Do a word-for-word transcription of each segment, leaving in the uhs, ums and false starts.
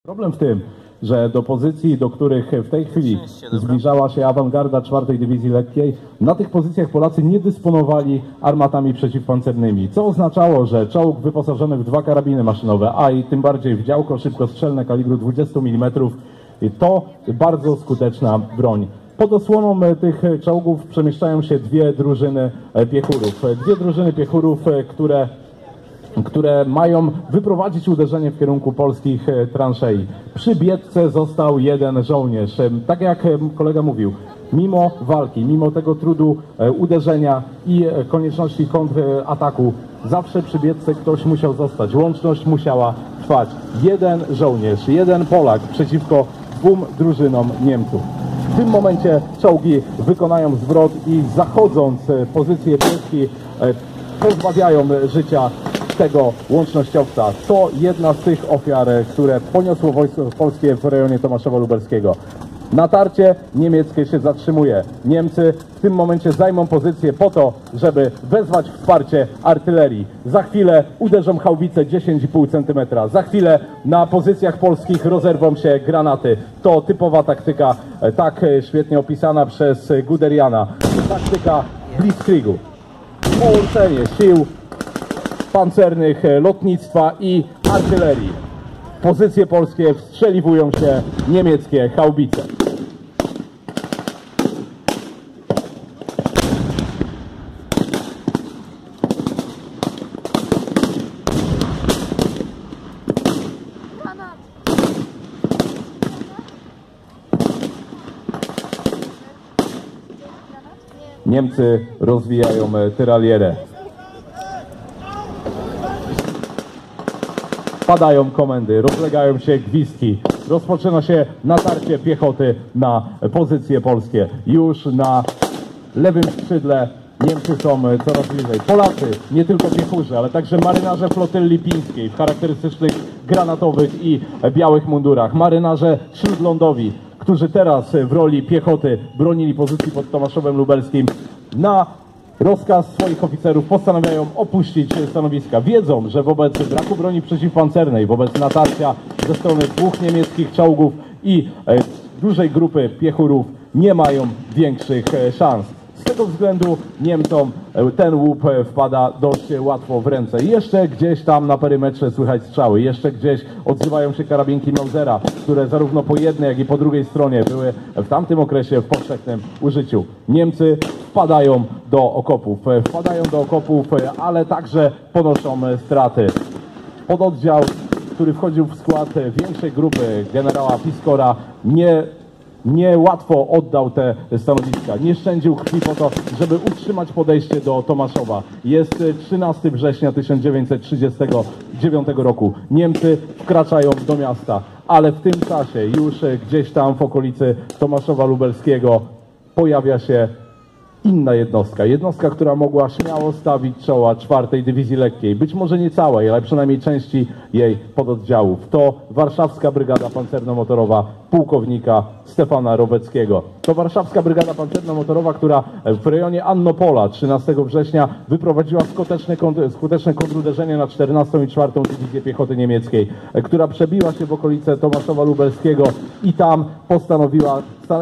Problem w tym, że do pozycji, do których w tej chwili zbliżała się awangarda czwartej Dywizji Lekkiej, na tych pozycjach Polacy nie dysponowali armatami przeciwpancernymi, co oznaczało, że czołg wyposażony w dwa karabiny maszynowe, a i tym bardziej w działko szybkostrzelne kalibru dwudziestu milimetrów, to bardzo skuteczna broń. Pod osłoną tych czołgów przemieszczają się dwie drużyny piechurów. Dwie drużyny piechurów, które które mają wyprowadzić uderzenie w kierunku polskich transzei. Przy biedce został jeden żołnierz. Tak jak kolega mówił, mimo walki, mimo tego trudu uderzenia i konieczności kontrataku, zawsze przy biedce ktoś musiał zostać. Łączność musiała trwać. Jeden żołnierz, jeden Polak przeciwko dwóm drużynom Niemców. W tym momencie czołgi wykonają zwrot i zachodząc pozycje pieski pozbawiają życia tego łącznościowca. To jedna z tych ofiar, które poniosło wojsko polskie w rejonie Tomaszowa Lubelskiego. Natarcie niemieckie się zatrzymuje. Niemcy w tym momencie zajmą pozycję po to, żeby wezwać wsparcie artylerii. Za chwilę uderzą haubice dziesięć i pół centymetra. Za chwilę na pozycjach polskich rozerwą się granaty. To typowa taktyka, tak świetnie opisana przez Guderiana. Taktyka Blitzkriegu. Połączenie sił pancernych, lotnictwa i artylerii. W pozycje polskie wstrzeliwują się niemieckie haubice. Niemcy rozwijają tyralierę. Padają komendy, rozlegają się gwizdki, rozpoczyna się natarcie piechoty na pozycje polskie. Już na lewym skrzydle Niemcy są coraz bliżej. Polacy, nie tylko piechurzy, ale także marynarze flotyli pińskiej w charakterystycznych granatowych i białych mundurach. Marynarze śródlądowi, którzy teraz w roli piechoty bronili pozycji pod Tomaszowem Lubelskim, na rozkaz swoich oficerów postanawiają opuścić stanowiska. Wiedzą, że wobec braku broni przeciwpancernej, wobec natarcia ze strony dwóch niemieckich czołgów i e, dużej grupy piechurów nie mają większych e, szans. Z tego względu Niemcom e, ten łup e, wpada dość łatwo w ręce. Jeszcze gdzieś tam na perymetrze słychać strzały, jeszcze gdzieś odzywają się karabinki Mausera, które zarówno po jednej, jak i po drugiej stronie były w tamtym okresie w powszechnym użyciu. Niemcy wpadają do okopów, wpadają do okopów, ale także ponoszą straty. Pododdział, który wchodził w skład większej grupy generała Piskora, nie, nie łatwo oddał te stanowiska. Nie szczędził krwi po to, żeby utrzymać podejście do Tomaszowa. Jest trzynastego września tysiąc dziewięćset trzydziestego dziewiątego roku. Niemcy wkraczają do miasta, ale w tym czasie już gdzieś tam w okolicy Tomaszowa Lubelskiego pojawia się inna jednostka. Jednostka, która mogła śmiało stawić czoła czwartej Dywizji Lekkiej. Być może nie całej, ale przynajmniej części jej pododdziałów. To Warszawska Brygada Pancerno-Motorowa pułkownika Stefana Roweckiego. To Warszawska Brygada Pancerno-Motorowa, która w rejonie Annopola trzynastego września wyprowadziła skuteczne, skuteczne kontruderzenie na czternastą i czwartą Dywizję Piechoty Niemieckiej, która przebiła się w okolice Tomaszowa Lubelskiego i tam postanowiła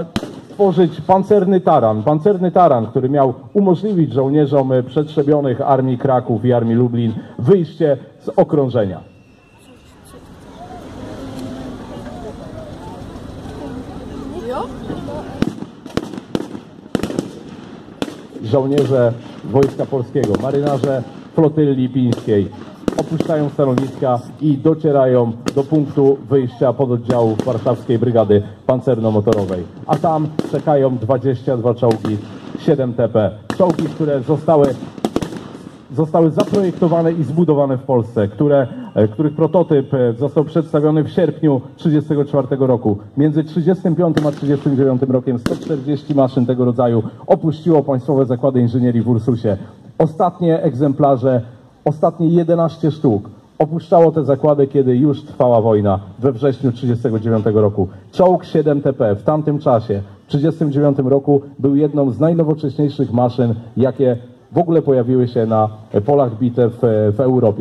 tworzyć pancerny taran, pancerny taran, który miał umożliwić żołnierzom przetrzebionych Armii Kraków i Armii Lublin wyjście z okrążenia. Żołnierze Wojska Polskiego, marynarze flotyli pińskiej opuszczają stanowiska i docierają do punktu wyjścia pododdziałów Warszawskiej Brygady Pancerno-Motorowej. A tam czekają dwadzieścia dwa czołgi siedem T P. Czołgi, które zostały, zostały zaprojektowane i zbudowane w Polsce, które, których prototyp został przedstawiony w sierpniu tysiąc dziewięćset trzydziestego czwartego roku. Między trzydziestym piątym a trzydziestym dziewiątym rokiem sto czterdzieści maszyn tego rodzaju opuściło Państwowe Zakłady Inżynierii w Ursusie. Ostatnie egzemplarze, ostatnie jedenaście sztuk opuszczało te zakłady, kiedy już trwała wojna we wrześniu tysiąc dziewięćset trzydziestego dziewiątego roku. Czołg siedem T P w tamtym czasie, w tysiąc dziewięćset trzydziestym dziewiątym roku, był jedną z najnowocześniejszych maszyn, jakie w ogóle pojawiły się na polach bitew w Europie.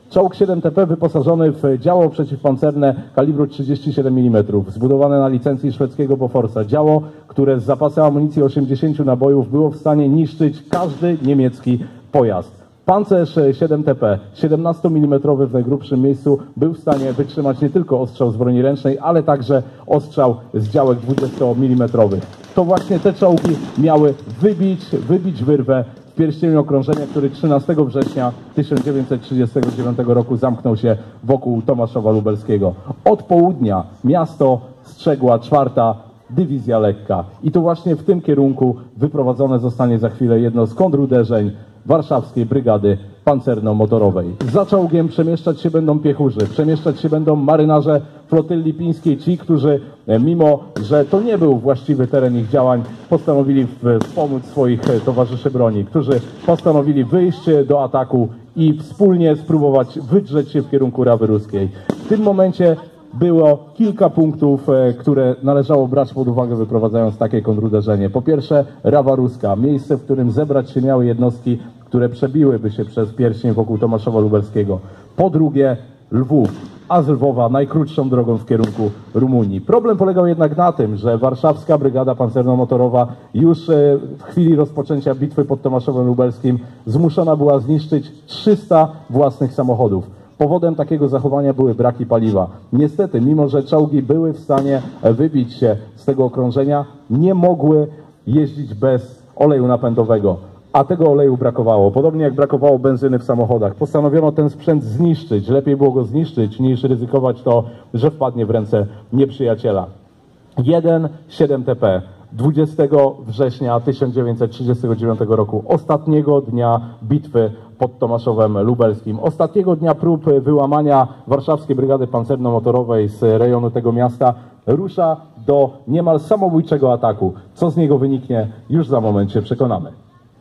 Czołg siedem T P wyposażony w działo przeciwpancerne kalibru trzydzieści siedem milimetrów, zbudowane na licencji szwedzkiego Boforsa. Działo, które z zapasem amunicji osiemdziesięciu nabojów było w stanie niszczyć każdy niemiecki pojazd. Pancerz siedem T P, siedemnastomilimetrowy w najgrubszym miejscu, był w stanie wytrzymać nie tylko ostrzał z broni ręcznej, ale także ostrzał z działek dwudziestomilimetrowych. To właśnie te czołgi miały wybić, wybić wyrwę w pierścieniu okrążenia, który trzynastego września tysiąc dziewięćset trzydziestego dziewiątego roku zamknął się wokół Tomaszowa Lubelskiego. Od południa miasto strzegła czwarta Dywizja Lekka. I to właśnie w tym kierunku wyprowadzone zostanie za chwilę jedno z konruderzeń Warszawskiej Brygady Pancerno-Motorowej. Za czołgiem przemieszczać się będą piechurzy, przemieszczać się będą marynarze flotyli pińskiej, ci, którzy mimo, że to nie był właściwy teren ich działań, postanowili wspomóc swoich towarzyszy broni, którzy postanowili wyjść do ataku i wspólnie spróbować wydrzeć się w kierunku Rawy Ruskiej. W tym momencie było kilka punktów, które należało brać pod uwagę, wyprowadzając takie konruderzenie. Po pierwsze, Rawa Ruska, miejsce, w którym zebrać się miały jednostki, które przebiłyby się przez pierścień wokół Tomaszowa Lubelskiego. Po drugie, Lwów, a z Lwowa najkrótszą drogą w kierunku Rumunii. Problem polegał jednak na tym, że Warszawska Brygada Pancerno-Motorowa już w chwili rozpoczęcia bitwy pod Tomaszowem Lubelskim zmuszona była zniszczyć trzysta własnych samochodów. Powodem takiego zachowania były braki paliwa. Niestety, mimo że czołgi były w stanie wybić się z tego okrążenia, nie mogły jeździć bez oleju napędowego, a tego oleju brakowało. Podobnie jak brakowało benzyny w samochodach. Postanowiono ten sprzęt zniszczyć. Lepiej było go zniszczyć, niż ryzykować to, że wpadnie w ręce nieprzyjaciela. jeden siedem T P. dwudziestego września tysiąc dziewięćset trzydziestego dziewiątego roku, ostatniego dnia bitwy pod Tomaszowem Lubelskim, ostatniego dnia prób wyłamania Warszawskiej Brygady Pancerno-Motorowej z rejonu tego miasta, rusza do niemal samobójczego ataku. Co z niego wyniknie, już za moment się przekonamy.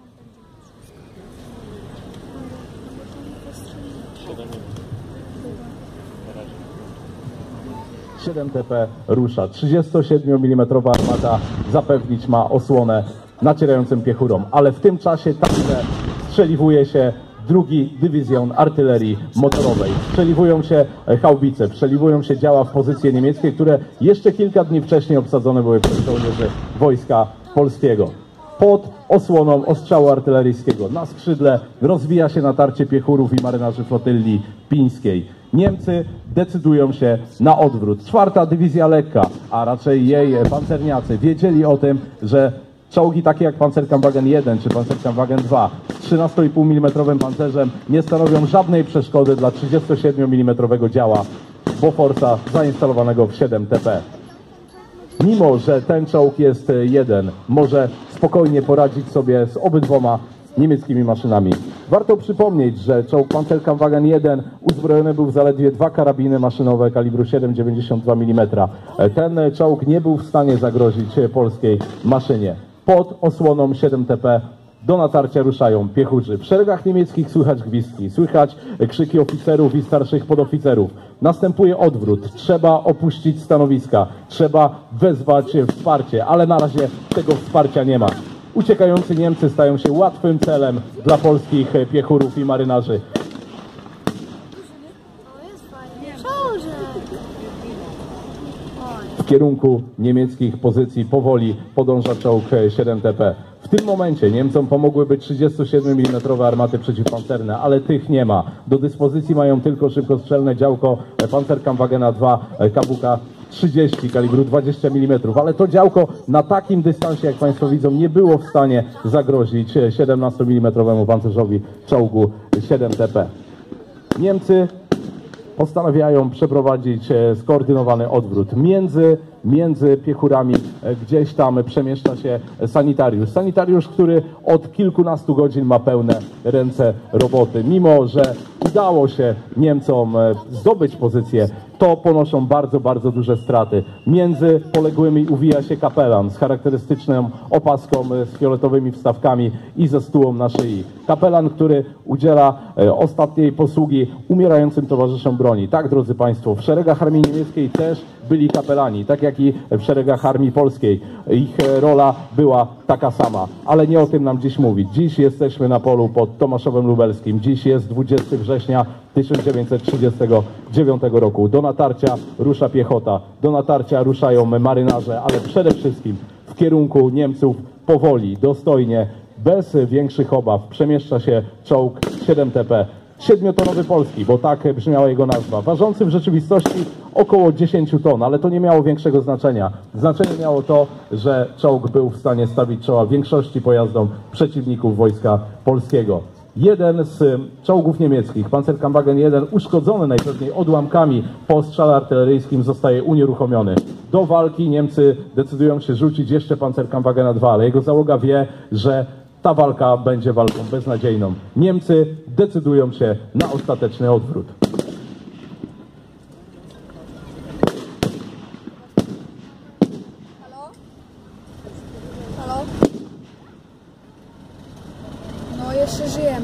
siedem T P rusza. trzydziestosiedmiomilimetrowa armata zapewnić ma osłonę nacierającym piechurom, ale w tym czasie także strzeliwuje się drugi dywizjon artylerii motorowej. Strzeliwują się haubice, strzeliwują się działa w pozycje niemieckie, które jeszcze kilka dni wcześniej obsadzone były przez żołnierzy Wojska Polskiego. Pod osłoną ostrzału artyleryjskiego na skrzydle rozwija się natarcie piechurów i marynarzy flotyli pińskiej. Niemcy decydują się na odwrót. Czwarta Dywizja Lekka, a raczej jej pancerniacy, wiedzieli o tym, że czołgi takie jak Panzerkampfwagen jeden czy Panzerkampfwagen dwa z trzynastoipółmilimetrowym pancerzem nie stanowią żadnej przeszkody dla trzydziestosiedmiomilimetrowego działa Boforsa zainstalowanego w siedem T P. Mimo że ten czołg jest jeden, może spokojnie poradzić sobie z obydwoma niemieckimi maszynami. Warto przypomnieć, że czołg Panzerkampfwagen jeden uzbrojony był w zaledwie dwa karabiny maszynowe kalibru siedem przecinek dziewięćdziesiąt dwa milimetra. Ten czołg nie był w stanie zagrozić polskiej maszynie. Pod osłoną siedem T P do natarcia ruszają piechurzy. W szeregach niemieckich słychać gwizdki, słychać krzyki oficerów i starszych podoficerów. Następuje odwrót. Trzeba opuścić stanowiska. Trzeba wezwać wsparcie, ale na razie tego wsparcia nie ma. Uciekający Niemcy stają się łatwym celem dla polskich piechurów i marynarzy. W kierunku niemieckich pozycji powoli podąża czołg siedem T P. W tym momencie Niemcom pomogłyby trzydziestosiedmiomilimetrowe armaty przeciwpancerne, ale tych nie ma. Do dyspozycji mają tylko szybkostrzelne działko Panzerkampfwagena dwa Kabuka trzydzieści kalibru dwadzieścia milimetrów, ale to działko na takim dystansie, jak Państwo widzą, nie było w stanie zagrozić siedemnastomilimetrowemu pancerzowi czołgu siedem T P. Niemcy postanawiają przeprowadzić skoordynowany odwrót. Między, między piechurami gdzieś tam przemieszcza się sanitariusz. Sanitariusz, który od kilkunastu godzin ma pełne ręce roboty. Mimo że udało się Niemcom zdobyć pozycję, to ponoszą bardzo, bardzo duże straty. Między poległymi uwija się kapelan z charakterystyczną opaską z fioletowymi wstawkami i ze stułą na szyi. Kapelan, który udziela ostatniej posługi umierającym towarzyszom broni. Tak, drodzy Państwo, w szeregach armii niemieckiej też byli kapelani, tak jak i w szeregach armii polskiej. Ich rola była taka sama, ale nie o tym nam dziś mówić. Dziś jesteśmy na polu pod Tomaszowem Lubelskim. Dziś jest dwudziestego września tysiąc dziewięćset trzydziestego dziewiątego roku. Do natarcia rusza piechota, do natarcia ruszają marynarze, ale przede wszystkim w kierunku Niemców powoli, dostojnie, bez większych obaw przemieszcza się czołg siedem T P. Siedmiotonowy polski, bo tak brzmiała jego nazwa, ważący w rzeczywistości około dziesięć ton, ale to nie miało większego znaczenia. Znaczenie miało to, że czołg był w stanie stawić czoła większości pojazdom przeciwników Wojska Polskiego. Jeden z czołgów niemieckich, Panzerkampfwagen jeden, uszkodzony najpewniej odłamkami po strzale artyleryjskim, zostaje unieruchomiony. Do walki Niemcy decydują się rzucić jeszcze Panzerkampfwagena dwa, ale jego załoga wie, że ta walka będzie walką beznadziejną. Niemcy decydują się na ostateczny odwrót. Halo? Halo? No jeszcze żyjemy.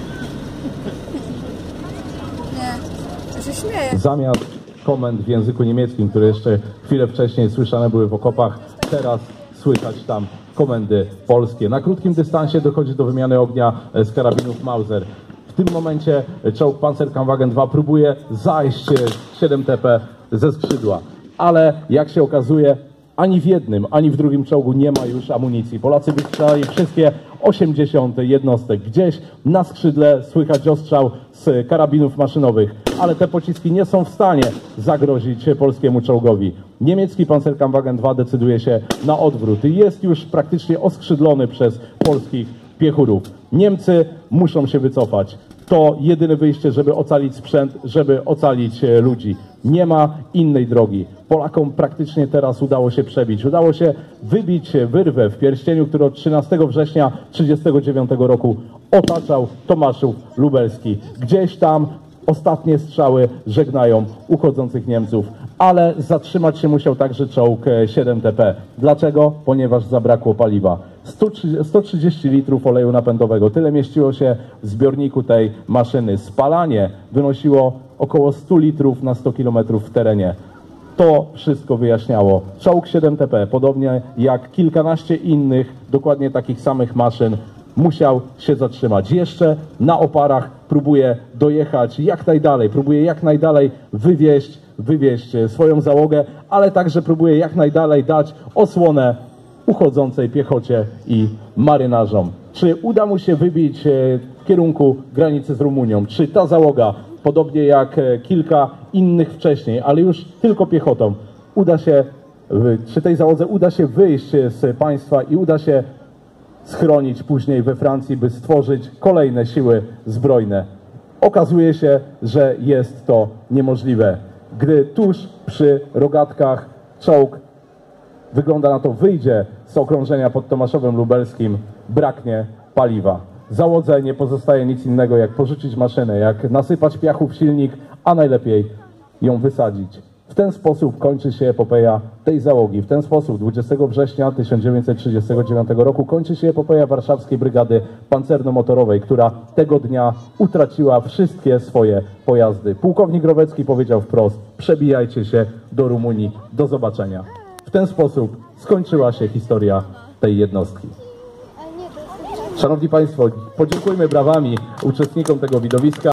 Nie, to się śmieje. Zamiast komend w języku niemieckim, które jeszcze chwilę wcześniej słyszane były w okopach, teraz słychać tam komendy polskie. Na krótkim dystansie dochodzi do wymiany ognia z karabinów Mauser. W tym momencie czołg Panzerkampfwagen dwa próbuje zajść siedem T P ze skrzydła, ale jak się okazuje, ani w jednym, ani w drugim czołgu nie ma już amunicji. Polacy wystrzelali wszystkie osiemdziesiąt jednostek. Gdzieś na skrzydle słychać ostrzał z karabinów maszynowych, ale te pociski nie są w stanie zagrozić polskiemu czołgowi. Niemiecki Panzerkampfwagen dwa decyduje się na odwrót i jest już praktycznie oskrzydlony przez polskich piechurów. Niemcy muszą się wycofać. To jedyne wyjście, żeby ocalić sprzęt, żeby ocalić ludzi. Nie ma innej drogi. Polakom praktycznie teraz udało się przebić. Udało się wybić wyrwę w pierścieniu, który od trzynastego września tysiąc dziewięćset trzydziestego dziewiątego roku otaczał Tomaszów Lubelski. Gdzieś tam ostatnie strzały żegnają uchodzących Niemców, ale zatrzymać się musiał także czołg siedem T P. Dlaczego? Ponieważ zabrakło paliwa. sto trzydzieści litrów oleju napędowego. Tyle mieściło się w zbiorniku tej maszyny. Spalanie wynosiło około sto litrów na sto kilometrów w terenie. To wszystko wyjaśniało. Czołg siedem T P, podobnie jak kilkanaście innych, dokładnie takich samych maszyn, musiał się zatrzymać. Jeszcze na oparach próbuje dojechać jak najdalej, próbuje jak najdalej wywieźć, wywieźć swoją załogę, ale także próbuje jak najdalej dać osłonę uchodzącej piechocie i marynarzom. Czy uda mu się wybić w kierunku granicy z Rumunią? Czy ta załoga, podobnie jak kilka innych wcześniej, ale już tylko piechotą, uda się, czy tej załodze uda się wyjść z państwa i uda się schronić później we Francji, by stworzyć kolejne siły zbrojne? Okazuje się, że jest to niemożliwe, gdy tuż przy rogatkach czołg, wygląda na to, wyjdzie z okrążenia pod Tomaszowem Lubelskim, braknie paliwa. Załodze nie pozostaje nic innego, jak pożyczyć maszynę, jak nasypać piachu w silnik, a najlepiej ją wysadzić. W ten sposób kończy się epopeja tej załogi. W ten sposób dwudziestego września tysiąc dziewięćset trzydziestego dziewiątego roku kończy się epopeja warszawskiej brygady pancerno-motorowej, która tego dnia utraciła wszystkie swoje pojazdy. Pułkownik Rowecki powiedział wprost: przebijajcie się do Rumunii, do zobaczenia. W ten sposób skończyła się historia tej jednostki. Szanowni Państwo, podziękujmy brawami uczestnikom tego widowiska.